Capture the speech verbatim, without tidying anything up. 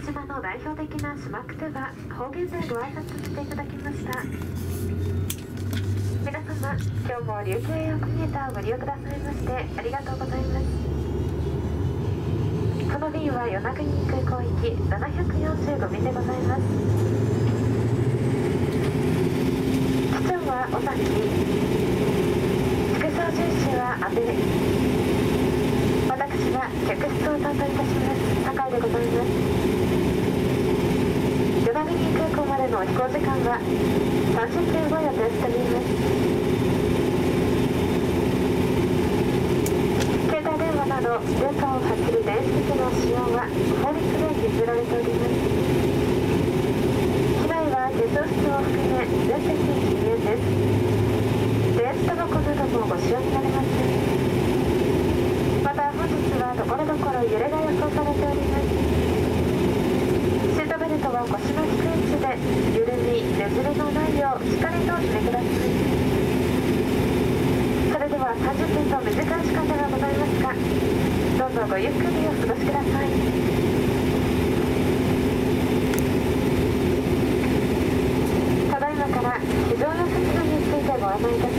島の代表的な島くては方言でご挨拶していただきました。皆様、今日も琉球エアコミューターをご利用くださいましてありがとうございます。この便は与那国空港行きななひゃくよんじゅうご便でございます。機長は尾崎、副操縦士は阿部、私は客室を担当いたします酒井でございます。与那国空港までの飛行時間はさんじゅっぷんご予定しております。携帯電話など電波を発する電子機器の使用は法律で禁じられております。機内は化粧室を含め全席禁煙です。電子タバコなどもご使用になれません。また本日はところどころ揺れが予想されております。シートベルトは腰の低い位置で緩み、ねじれのないようしっかりと締めください。それではさんじゅっぷんと短い時間ではございますが、どうぞごゆっくりお過ごしください。ただいまから非常用設備についてご案内いたします。